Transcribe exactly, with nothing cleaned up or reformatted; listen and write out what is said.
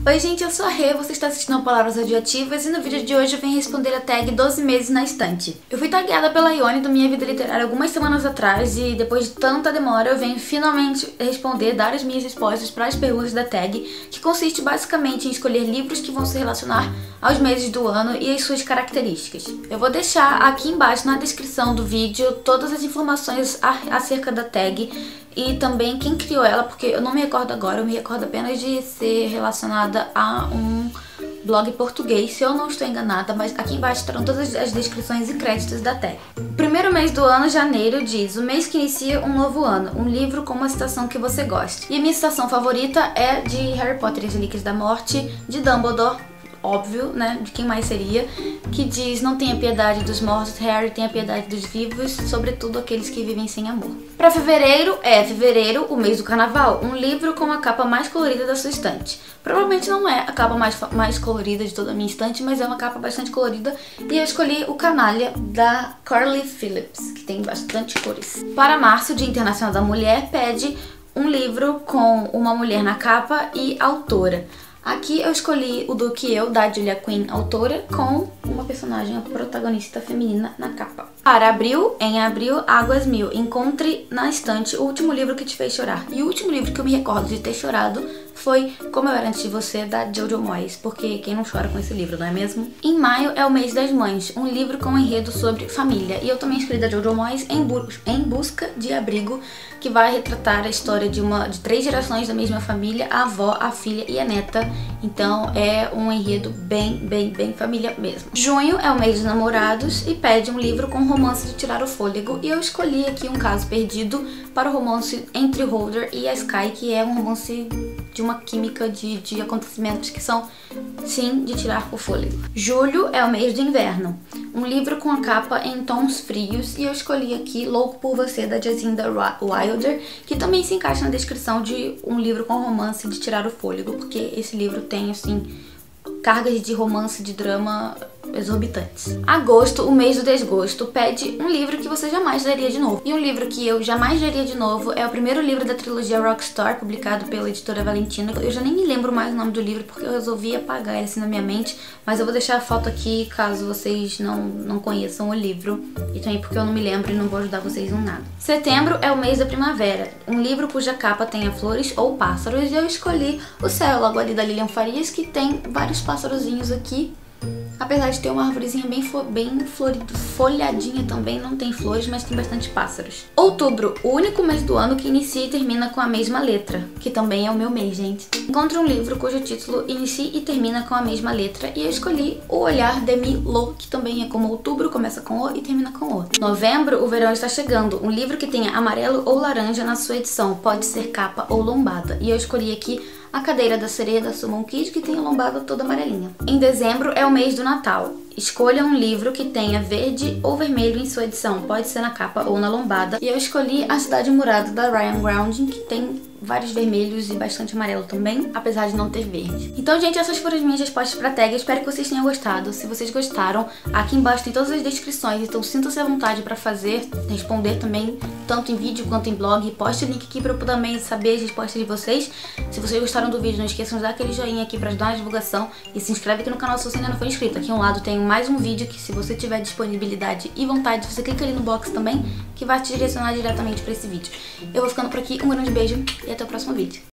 Oi gente, eu sou a Rê, você está assistindo a Palavras Radioativas e no vídeo de hoje eu venho responder a tag doze meses na estante. Eu fui tagueada pela Ione do Minha Vida Literária algumas semanas atrás e depois de tanta demora eu venho finalmente responder, dar as minhas respostas para as perguntas da tag, que consiste basicamente em escolher livros que vão se relacionar aos meses do ano e as suas características. Eu vou deixar aqui embaixo na descrição do vídeo todas as informações acerca da tag e também quem criou ela, porque eu não me recordo agora, eu me recordo apenas de ser relacionada a um blog português, se eu não estou enganada, mas aqui embaixo estarão todas as descrições e créditos da tag. O primeiro mês do ano, janeiro, diz: o mês que inicia um novo ano, um livro com uma citação que você goste. E a minha citação favorita é de Harry Potter e as Relíquias da Morte, de Dumbledore, óbvio, né, de quem mais seria, que diz: não tenha piedade dos mortos, Harry, tenha piedade dos vivos, sobretudo aqueles que vivem sem amor. Para fevereiro, é fevereiro, o mês do carnaval, um livro com a capa mais colorida da sua estante. Provavelmente não é a capa mais, mais colorida de toda a minha estante, mas é uma capa bastante colorida e eu escolhi o Canalha, da Carly Phillips, que tem bastante cores. Para março, Dia Internacional da Mulher, pede um livro com uma mulher na capa e autora. Aqui eu escolhi o Do Que Eu, da Julia Quinn, autora, com uma personagem, a protagonista feminina, na capa. Para abril, em abril, Águas Mil. Encontre na estante o último livro que te fez chorar. E o último livro que eu me recordo de ter chorado foi Como Eu Era Antes de Você, da Jojo Moyes, porque quem não chora com esse livro, não é mesmo? Em maio é o mês das mães, um livro com um enredo sobre família. E eu também escolhi da Jojo Moyes, em, bu em Busca de Abrigo, que vai retratar a história de, uma, de três gerações da mesma família, a avó, a filha e a neta. Então é um enredo bem, bem, bem família mesmo. Junho é o mês dos namorados e pede um livro com romance de tirar o fôlego. E eu escolhi aqui Um Caso Perdido para o romance entre o Holder e a Sky, que é um romance de uma química de, de acontecimentos que são, sim, de tirar o fôlego. Julho é o mês de inverno, um livro com a capa em tons frios, e eu escolhi aqui Louco por Você, da Jacinda Wilder, que também se encaixa na descrição de um livro com romance de tirar o fôlego, porque esse livro tem, assim, cargas de romance, de drama exorbitantes. Agosto, o mês do desgosto, pede um livro que você jamais leria de novo. E um livro que eu jamais leria de novo é o primeiro livro da trilogia Rockstar, publicado pela editora Valentina. Eu já nem me lembro mais o nome do livro porque eu resolvi apagar ele assim na minha mente, mas eu vou deixar a foto aqui caso vocês não, não conheçam o livro, e também porque eu não me lembro e não vou ajudar vocês em nada. Setembro é o mês da primavera, um livro cuja capa tenha flores ou pássaros, e eu escolhi O Céu, logo ali da Lilian Farias, que tem vários pássarozinhos aqui. Apesar de ter uma arvorezinha bem, bem florida, folhadinha também, não tem flores, mas tem bastante pássaros. Outubro, o único mês do ano que inicia e termina com a mesma letra, que também é o meu mês, gente. Encontre um livro cujo título inicia e termina com a mesma letra, e eu escolhi O Olhar de Milo, que também é como outubro, começa com O e termina com O. Novembro, o verão está chegando, um livro que tenha amarelo ou laranja na sua edição, pode ser capa ou lombada, e eu escolhi aqui A Cadeira da Sereia, da Summon Kid, que tem a lombada toda amarelinha. Em dezembro é o mês do Natal. Escolha um livro que tenha verde ou vermelho em sua edição, pode ser na capa ou na lombada. E eu escolhi A Cidade Murada, da Ryan Grounding, que tem vários vermelhos e bastante amarelo também, apesar de não ter verde. Então, gente, essas foram as minhas respostas pra tag. Eu espero que vocês tenham gostado. Se vocês gostaram, aqui embaixo tem todas as descrições, então sinta-se à vontade pra fazer, responder também, tanto em vídeo quanto em blog. Poste o link aqui pra eu também saber as respostas de vocês. Se vocês gostaram do vídeo, não esqueçam de dar aquele joinha aqui pra ajudar na divulgação e se inscreve aqui no canal se você ainda não for inscrito. Aqui ao lado tem mais um vídeo que, se você tiver disponibilidade e vontade, você clica ali no box também, que vai te direcionar diretamente pra esse vídeo. Eu vou ficando por aqui, um grande beijo e até o próximo vídeo.